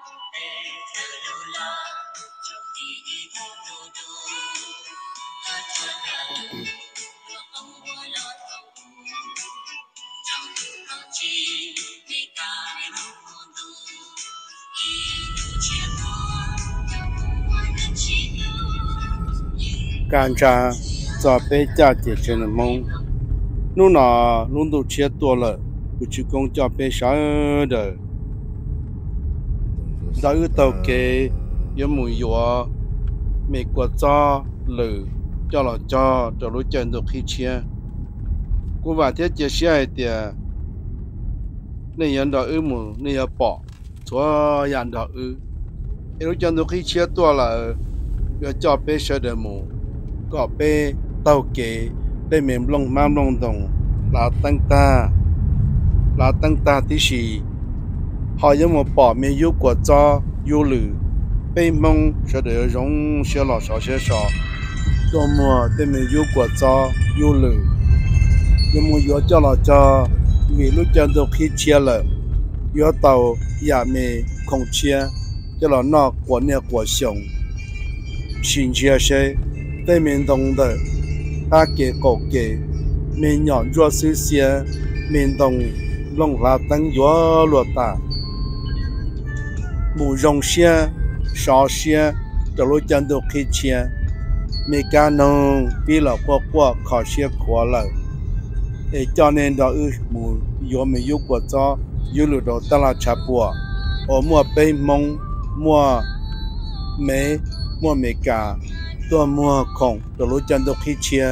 干啥早被家姐真的懵，弄哪弄都吃多了，不去公交被啥的，到有到给有没有啊？美国早了，叫了叫，到路见都可以钱，我晚天接下一点，那人到欧姆那要保，做人到欧，一路见都可以钱多了，要叫被啥的么？ก็ไปเต้าเกได้เมมลงมาลงตรงลาตั้งตาที่สี่หอยังมาปอไม่ยุกว่าจ้อยุหรือไปมงเสด็จรงเสียหล่อเสียตัวมัวได้ไม่ยุกว่าจ้อยุหรือยังมัวยัวจ้อหล่อจ้อวิลุจันทร์คิดเชียเลยยัวเต่าอย่ามีคงเชียจะหล่อนอกกว่าเนี่ยกว่าชงสินเชียใช่对面东的，他给狗给，面养弱势些，面东弄拉登弱落大，木容些，少些，走路讲都可以钱，没干弄，比了考些过了，叫年到木有没有过早，有路到当了差不多，我莫被蒙，莫没干。ตัวมัวของตัวรู้จันตุคิเชีย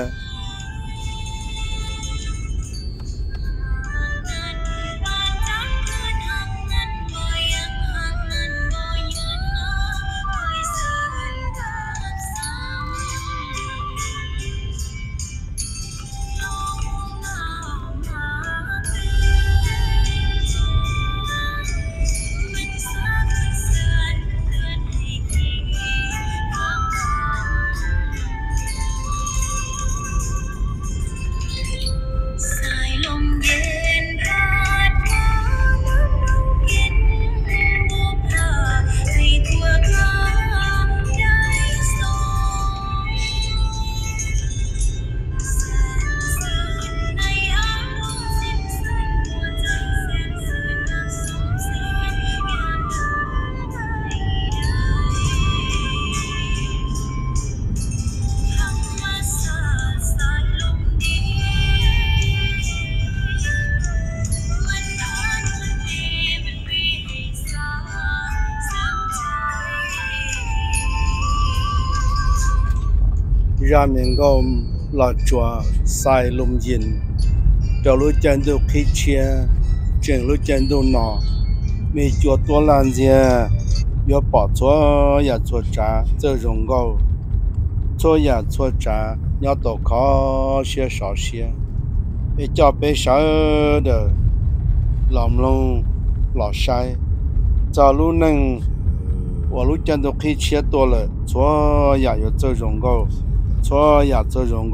ราเมงก็หลอดจัวใส่ลมเย็นเดี๋ยวรู้จันตุคิเชียเจิงรู้จันตุหนอมีจัวตัวลานเจีย要保错也错渣这种高错也错渣要多考些少些被叫被啥的老龙老晒早路能我路见都可以切多了错也有这种高错也这种高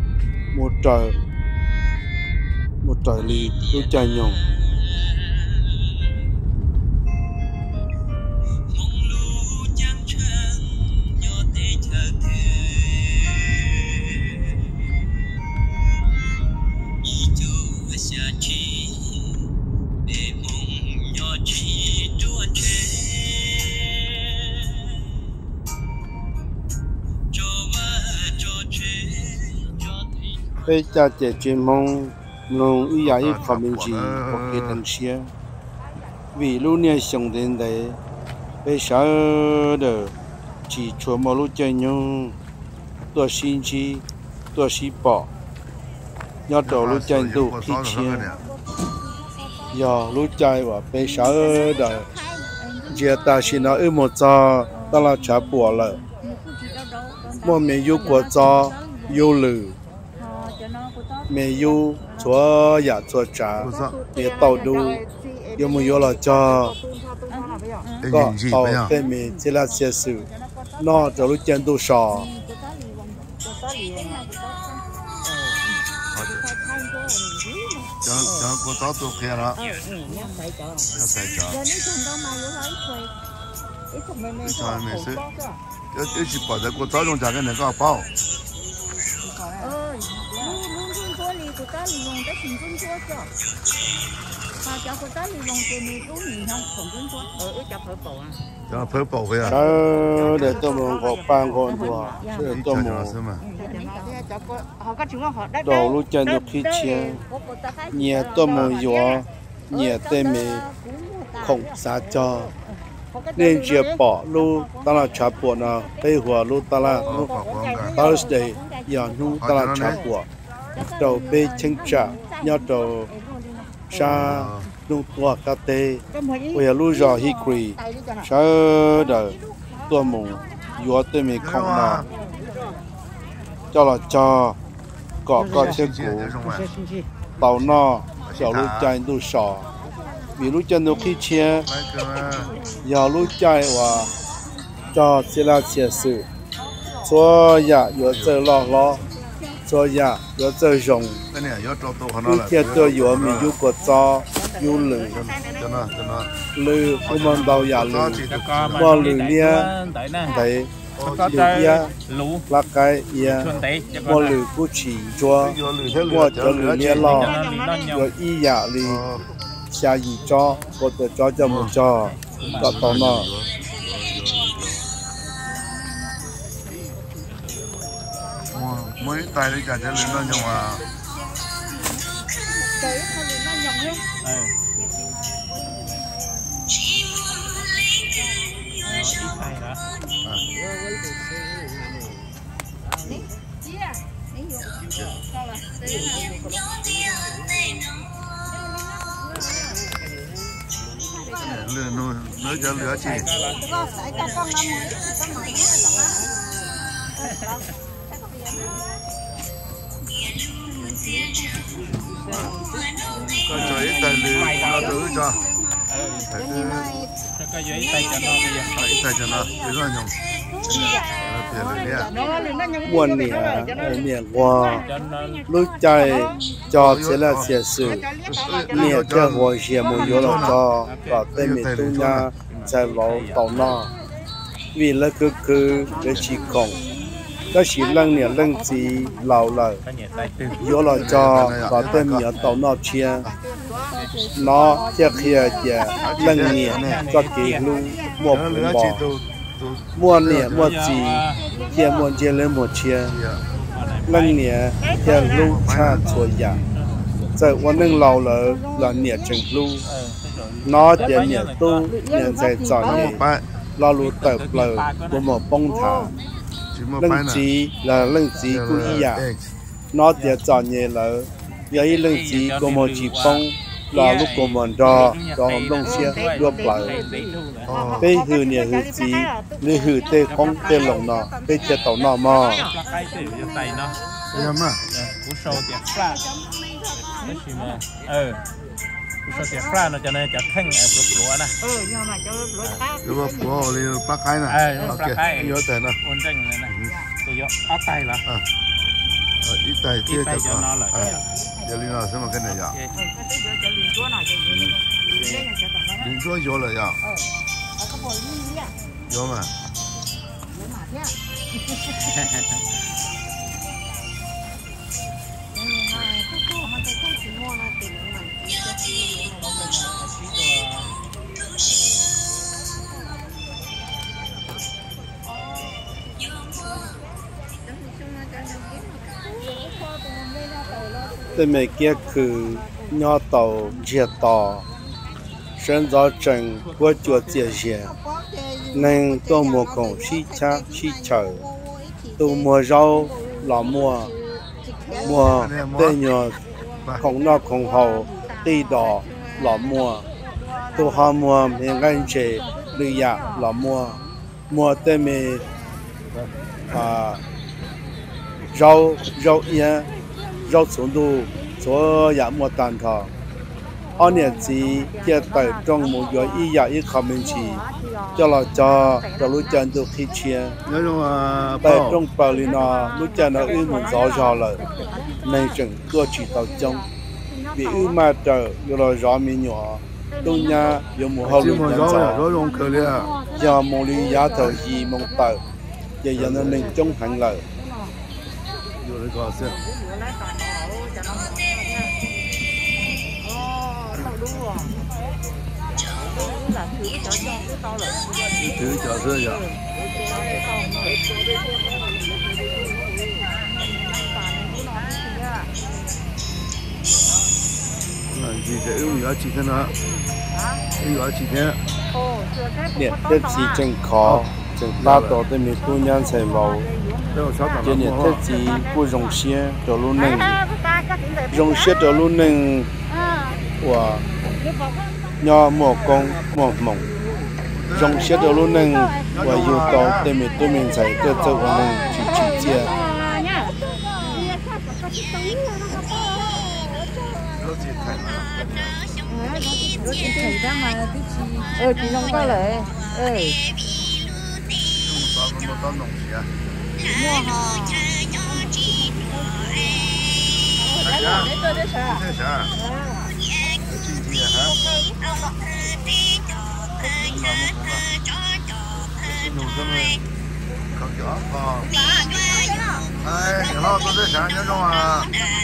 没在里都占用被家姐姐梦弄一样一方面去不给东西，为路年兄弟的被啥的，只出马路见用，多新奇，多稀宝，要走路见都批钱，要路见话被啥的，这大新那二么早，到了差不多了，我没有过早，有了。没有错也错渣，也到都有没有了叫个到对面这俩些事，那这路见多少？ 讲过早都开了，要再讲。 Cho mình sẽ一起把这个早上家给那个包。 luôn luôn có li của ta li luôn ta xin cũng có cho mà cho của ta li luôn thì mình cũng nhìn không cũng có cho phải bổ à cho phải bổ về à để tôi muốn có ban con đùa để tôi muốn đầu lúc chân được khi chia nhẹ tôi muốn dùa nhẹ tên mình không xa cho nên chia bỏ lúc ta là chả bỏ nào bây giờ lúc ta là Thursday giờ lúc ta là chả bỏ đầu bê chân trả nhau đầu sa lúc tua cà tê bây giờ lúc giờ hi quỳ sao đời tôi muốn dùa tên mình không nào cho là cho có chiếc cũ tàu no cho lúc chạy đủ sò vì lúc chân lúc khi chia giờ lúc chạy và cho sẽ là chia sự cho nhà có chơi lo cho nhà có chơi rồng lúc kia tôi có mình có có cho có lử lử không mang đầu nhà lử mà lử lia đấy lử là cái ya mà lử cũng chỉ cho mà cho lử lia lo rồi ý nhà lử xa gì cho có thể cho một cho có tao nó mới tay đi cả cho lên nó nhung à nó cho lửa chị có cho ít tay lửa nó đỡ cho cái giấy tay cho nó bây giờ ít tay cho nó để nó nhung buồn nè qua lúc chạy cho sẽ là sẽ sự nè cho hồi sẽ một yếu là cho và tên mình tu nha chạy lâu tàu nó vì là cứ để chỉ còn đó chỉ lăng nè lăng gì lâu là yếu là cho và tên mình tàu nó chia nó chia kia chia lăng nè cho kỳ luôn một bò mua nè mua gì chia mua chia lên một chia lăng nè chia lu cha chua ya在我能老了là nè chừng lu nó để nè tu nè在找nè老路tập lời của một bông thả lăng gì là lăng gì của ý ya nó để找nè là vậy lăng gì của một chỉ bông là lúc của mình cho đông xe đưa lại bây hư nè hư gì nếu hư tê không tê lồng nọ bây chết tàu nọ mà cú sâu tiệt pha cú sâu tiệt pha nó cho nên cho khăn ở bột lúa nè nhưng mà cho lúa khác cái bột lúa thì bác cái nè ok nhớ tên nè ôn tranh này nè tôi gió áo tay là ít tay kia cho nó là giờ linh nào xem mà cái này vậy linh chúa vô rồi vậy vô mà tên mày kiaคือnhỏ tàu diệt tàu sinh ra trận của chúa diệt diệt nên tôi mua con xí cha xí chờ tôi mua rau là mua tên nhỏ không nó không hậu đi đỏ là mua tôi họ mua miếng ăn chế lười ya là mua tên mày rau yên rau sống đủ cho nhà mua tàn thọ anh nhớ gì kia tại trong một giờ ý nhà ý khám mình chỉ cho là cho lúc chân được khi chia tại trong bảo lý nó lúc chân nó ý muốn rõ rồi nên chừng cơ chỉ tàu trong vì ưu mà trời rồi rõ mình nhỏ tôi nhà有冇好 chỉ 人 mà 人 gió 做 gió rong khờ liền à giờ冇你丫頭二冇到giờ giờ nó mình中行了有那个是 thứ chợ xưa giờ là gì sẽ yêu giá trị thế nào yêu giá trị thế nè thế gì chân khó chân ta tổ tới mình tu nhân sai vào đâu sao giờ nè thế gì不容些走路能容些走路能哇 nhỏ mỏ con mỏ mỏng trong xe đồ luôn nâng và yêu cầu tên mình tôi mình giải cơ cho của mình chỉ chia chị không có lệ mua hò 弄什么？烤鸭啊！哎，你好，都在山那种啊。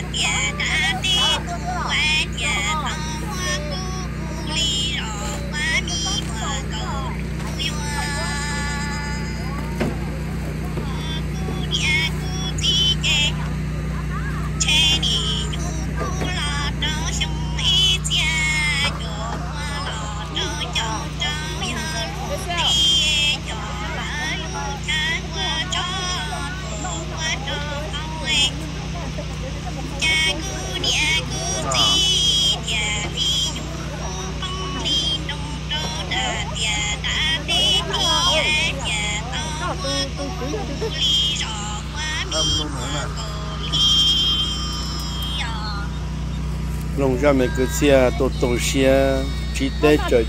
lồng ra mấy cái xe tổ xe chỉ để chờ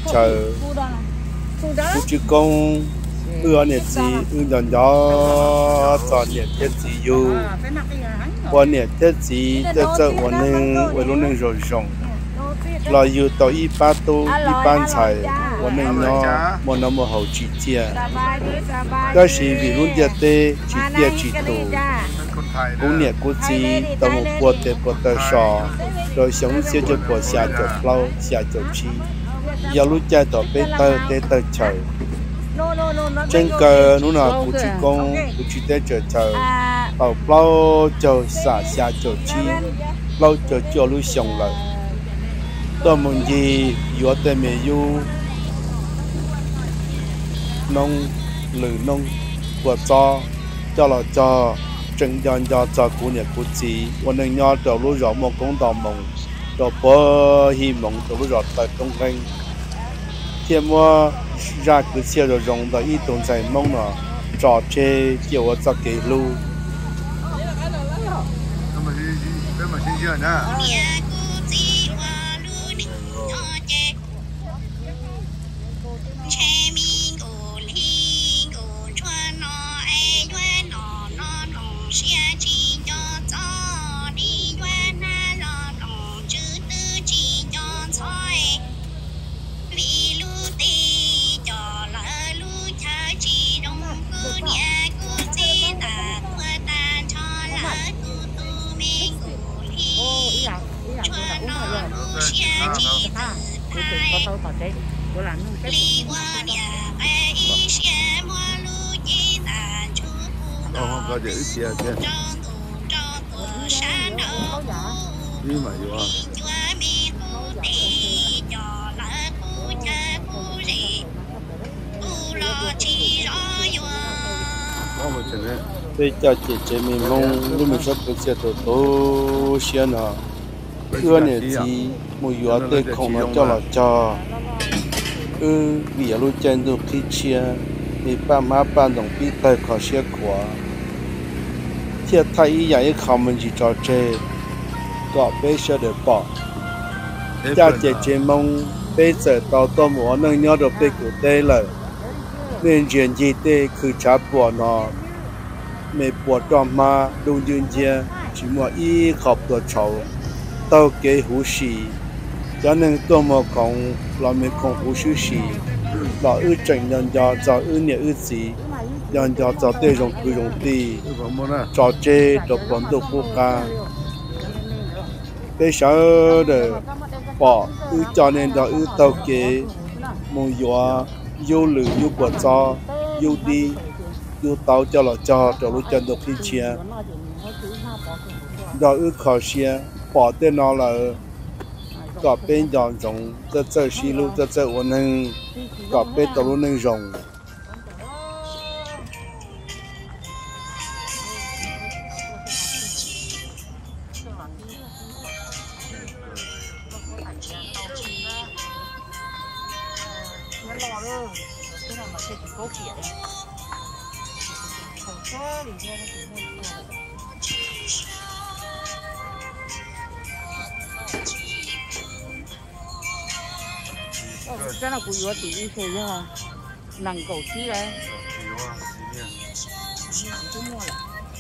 chỉ công ưa nè gì ưa nhỏ cho nè thế gì yêu quan nè thế gì để cho quan nên luôn nên rồi rong là yêu tàu y ba tô y ban chạy quan nên nó một năm một hậu chỉ chia đó là vì luôn địa tê chỉ địa chỉ tổ cũng nè cũng gì tàu một bộ tờ sò rồi sống xưa cho bộ xả cho lâu xả cho chi giờ lúc chạy tàu bê tơ chờ trên cờ nó là cụ chỉ công cụ chỉ để chờ tàu lâu chờ xả cho chi lâu chờ lúc sống lại tôi muốn gì vừa tới mình yêu nông lử nông của cho là cho chân cho cụ nhà cụ chỉวันนึงnhau đầu lúc rõ một công tàu mộng rồi bơ hi mộng đầu lúc rõ tại công anh thêm mua ra cứ xe rồi rong tới ít tuần dài mong nó trò chơi kiểu ở cái lu mà xin chưa nè có chữ chia kia đi mà vô bây giờ chị mình mong lúc mình sắp được xe tổ xe nào ưa này gì một yếu tê không nó cho là cho vì lúc trên được khi chia thì ba má ba đồng biết tay khó xe của thiệt thay vậy không mình chỉ cho chơi có bé sẽ được bỏ cha chị mong bây giờ tao tôi muốn nâng nhau được bé của tê là nên chuyện gì tê cứ trả bỏ nó mẹ bỏ cho mà đông dương chia chỉ muốn y học được cháu tao kế hú xì cho nên tôi mà còn là mình còn hữu sự gì là ư trình nhân cho ư nhẹ ư gì nhân cho tê dùng cứ dùng tì cho chê cho bọn tôi phụ ca bây giờ để bỏ ư cho nên cho ư tàu kế mong yêu lử yêu quả cho yêu đi yêu tàu cho là cho lúc chân được khi chia rồi ư khó chia bỏ tên nó là có bên dọn rồng这西路这我能搞边道路能用。 这那古有第一些呀，能够起来，就没了。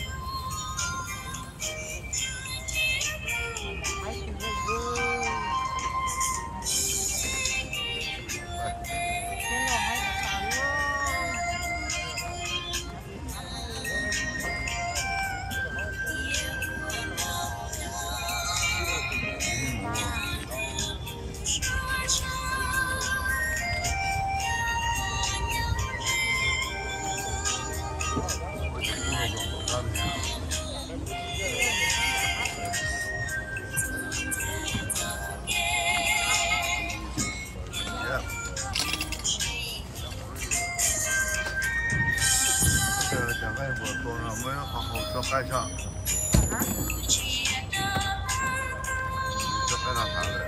盖上，就盖上它了。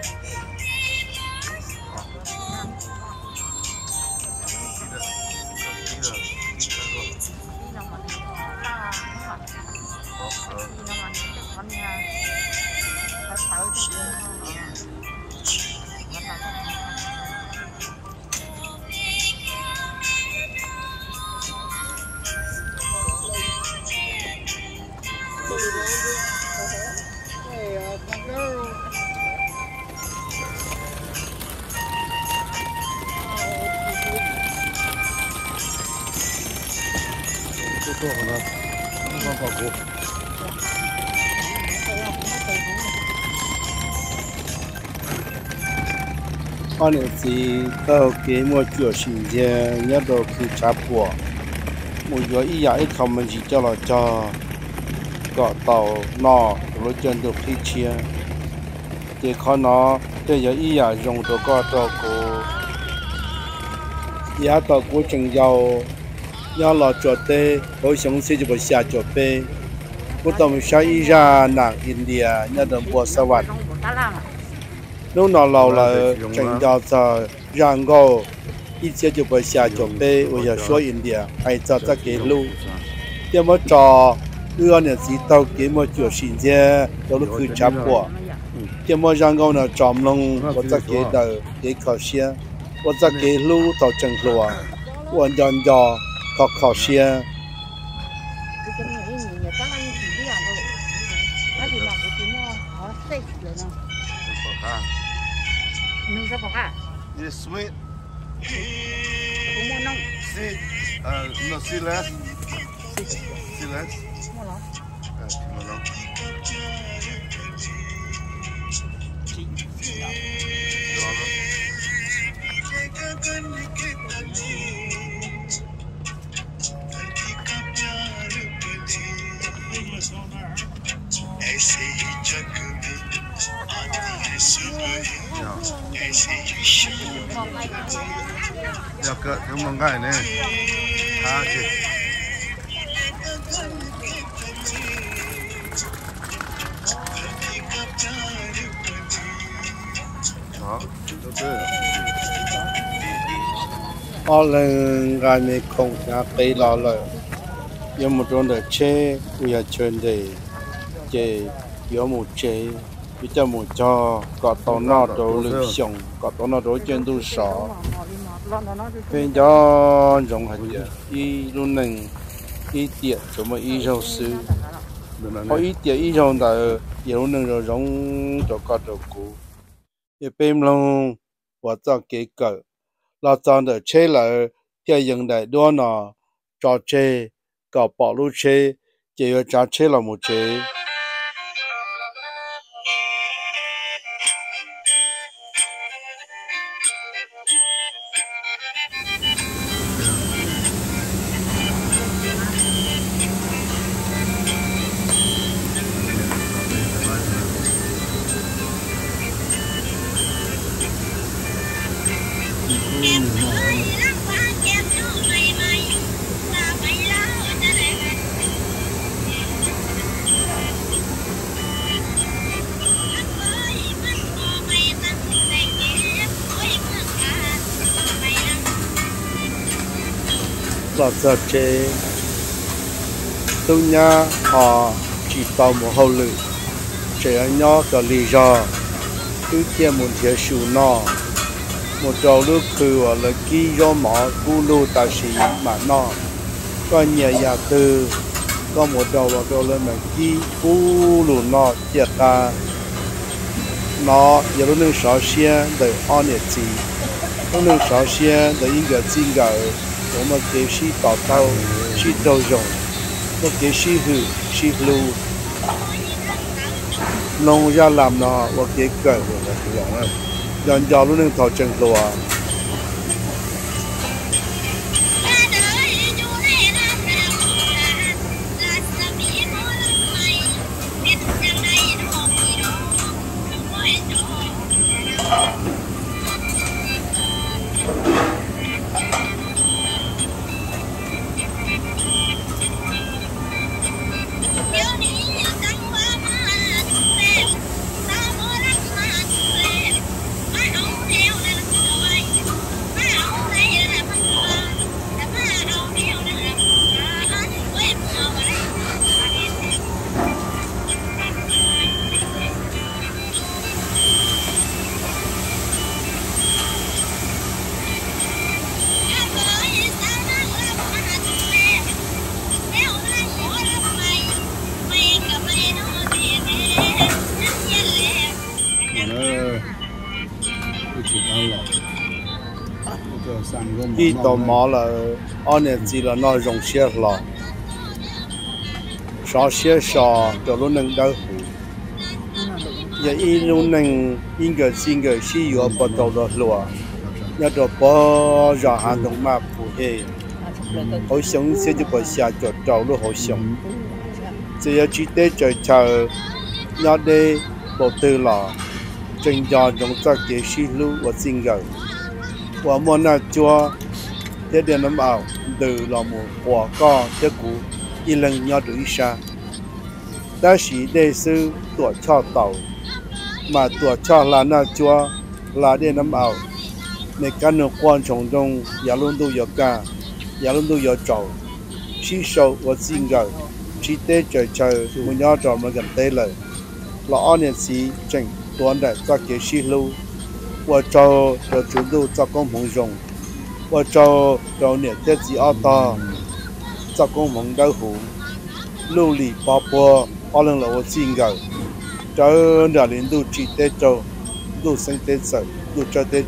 做好了，放保护。安尼是到给我做新鲜，一到去插播，我有一日一头门是叫了叫，个到那我真都去切，这看那这有一日用到个到个，也到过程要老做的，好详细就不下做呗。我当下一下那印度那种波斯湾，弄到老了，真叫做然后一切就不下做呗。我要说印度，还找这给路，要么找呢是到给么做新鲜，到了去插播，要么然后呢找弄我这给的给考试，我这给路到正路啊，我人家。考试。 Yes, sweet. See, no, see less. See less. ऐसे ही जग में आती है सुबह ऐसे ही शाम 要搁能蒙盖呢，他去。好，都对了。 lần ngày mình không nhà cây lò lợi, nhưng một trong đời chế bây giờ chơi để chế có một chế bây giờ một cho có tàu nào đồ lực sống có tàu nào đồ trên tu sọ bên cho dùng hạt y luôn nền y tiệt cho mà y rau sư có y tiệt y rau là nhiều nền rồi giống cho có đồ cũ 也变龙我做给狗，老早的车了，电影的多呢，找车搞保路车，就要揸車了冇車。Là giờ chế tôi nhá họ chỉ tao một hậu lự chế anh nhỏ có lý do cứ kia một thiệt sưu nó một trâu lúc khử là kí do mỏ cú lô ta sĩ mà nó có nhà nhà tư có một trâu lên mà kí cú lô nó thiệt ta nó giờ lúc nâng sáu xe để on nhiệt gì lúc nâng sáu xe để những cái gì cả我们给西打到西都用，我给西去西路，农家làm nó，我给改了，这样啊，人家都能讨正路啊。Khi tò mò là anh em chỉ là nói rong xe là sáu xe sò cho lúc nâng đau giờ in lúc nâng in cái xin cái xí yếu bắt đầu đó lúa nhớ được bao giờ hàng đồng mà phụ hệ họ sống sẽ cho bà xa cho trâu lúc họ sống giờ chỉ để chờ nhớ để đầu tư là chân giờ dùng cho cái xí lúa và xin cái我们那做这点那么的老母我搞这股一人要对上，但是那是多超到，嘛多超啦那做啦点那么，你看那过程中也轮都要干，也轮都要做，吸收我自个，只得就我要做么个得了，老二年时正短的做给西路。我找的全都做工棚用，我找年这几二大做工棚的户，努力把握可能了我自个，找那年都只得做，都生得做，都做得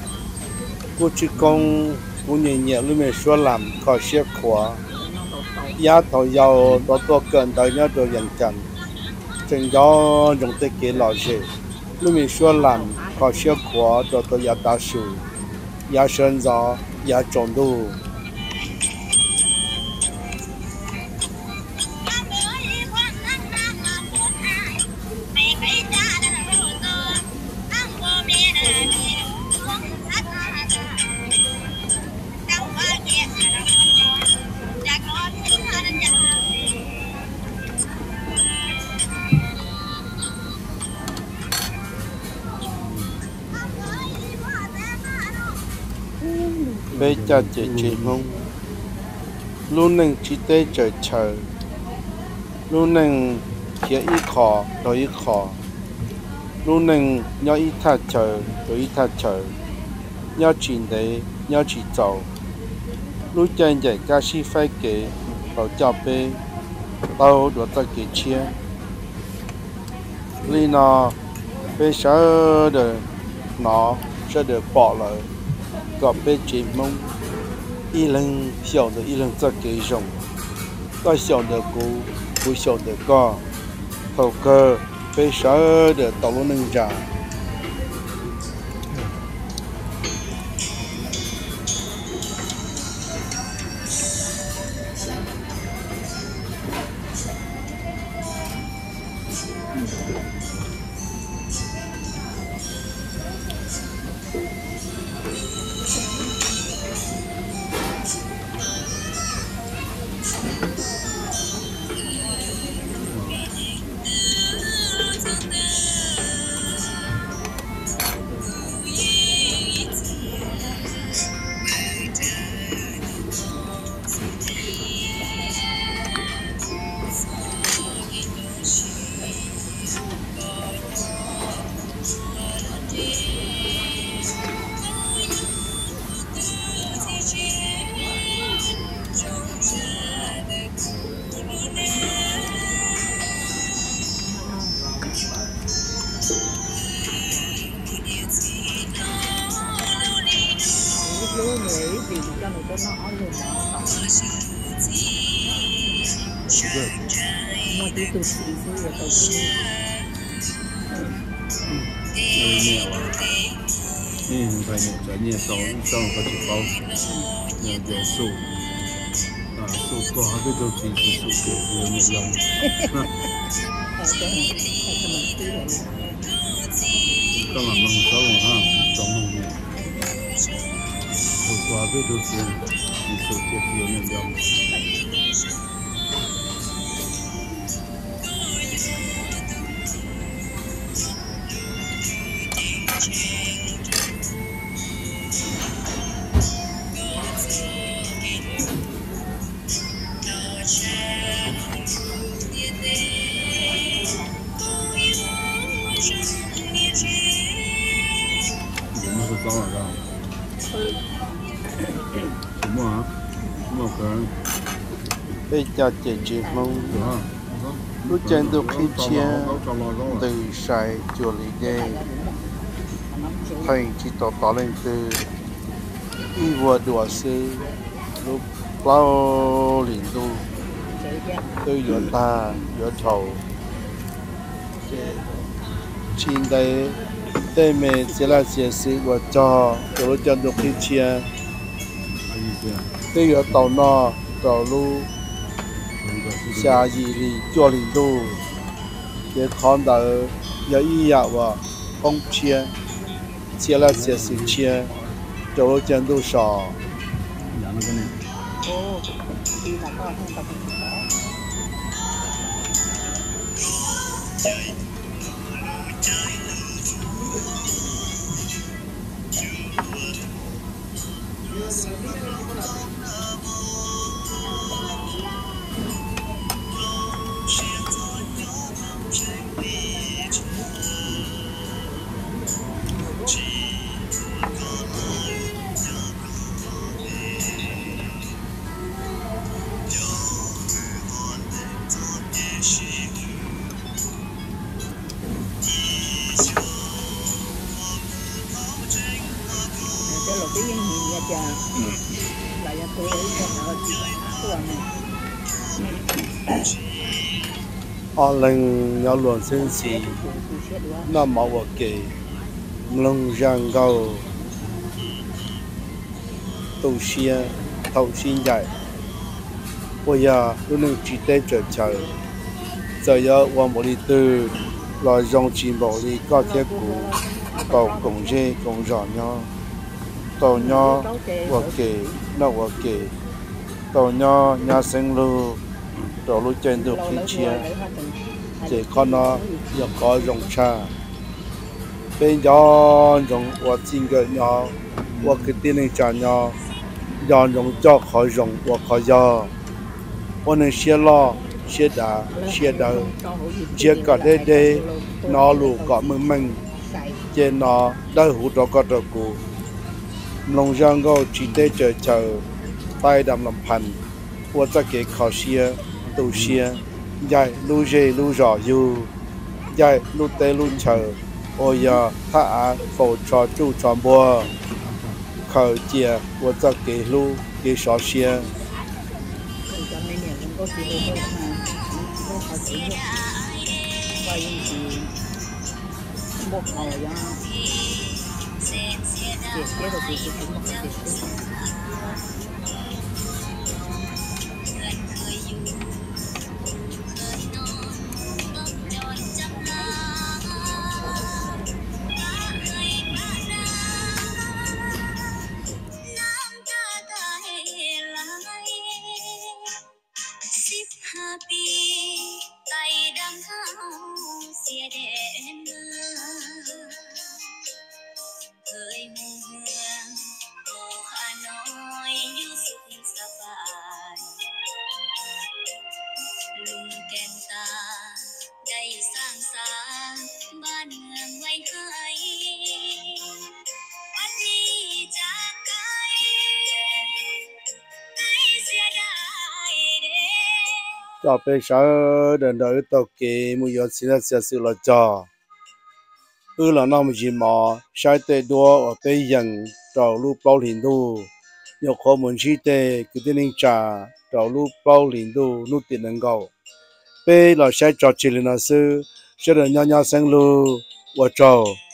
做。cô chỉ công cô nhẹ nhẹ lúc mình xóa làm khó xếp khóa giá thầu giàu đó cần tới nhớ đồ dần dần chừng đó dùng tới cái lò gì lúc mình xua làm có xua của đó giá đa số giá sơn gió giá trộn đồ bây giờ chị mong luôn nên chỉ để chờ luôn nên kia ít khó rồi ít khó luôn nên nhớ ít thắt chờ rồi ít thắt chờ nhớ chuyện đấy nhớ chuyện giàu lúc chân dạy ca sĩ phải kể ở cho bé tao được ta kể chia li nó bé sợ được nó sẽ được bỏ lại gặp bé chỉ mong一人晓得一人这给种，我晓得不晓得个，头个被啥的道路能站。 你烧个几包，有数啊，数过还都平时数给有没用？干嘛弄烧了哈？装弄的，数过还都是你数给有没用？ bây giờ chị mong lúc trên tôi khi chia từ Sài chùa Lý Đê thành chỉ tỏ lên từ y vừa đùa sư lúc bao liền tu tôi vừa ta vừa thầu trên đây đây mẹ sẽ là chia sẻ của cho tôi chân tôi khi chia tôi vừa tàu nó tàu lu下雨里做领导，也看到有一样哇，空钱，借了些事钱，走监督上。 哦，đi là con không tập lần nhau luận sinh sĩ nó máu ở kề lông giang gầu tàu xe thầu xin dạy bây giờ lúc này chỉ để chờ giờ giờ qua một đi từ là dòng chim bảo đi có thiết cũ cầu cổng dê cổng giỏ nhau tàu nho và kề nó và kề tàu nho nhà sinh lưu tàu lưu trên được khi chia chỉ con nó giờ có dòng cha bên gió dòng và xin cái nhau và cái tiền này trả nhau gió dòng cho khỏi dòng và khỏi gió và nên xe lo xe đá chia cả đây nó lù cả mình trên nó đỡ hụt đó có được cụ nông dân go chỉ để chờ tay đầm làmพันว่าจะเก็บข้าวเชียตูเชียใหญ่ลู่เจลู่จ่ออยู่ใหญ่ลู่เตลู่เชอโอยาถ้าโฟชอจู่ชอบัวเขาเจียว่าจะเก็บลู่เก็บข้าวเชียcho bây giờ đến đời tàu kì mua giờ xin là sự là cho là năm gì mà sai tệ đua ở bây giờ tàu lúc bao liền đu nhiều khó muốn chi tệ cứ tin anh trả tàu lúc bao liền đu lúc tiền năng cầu bây là sai trò chỉ là sư sẽ được nhau nhau sang lu và trò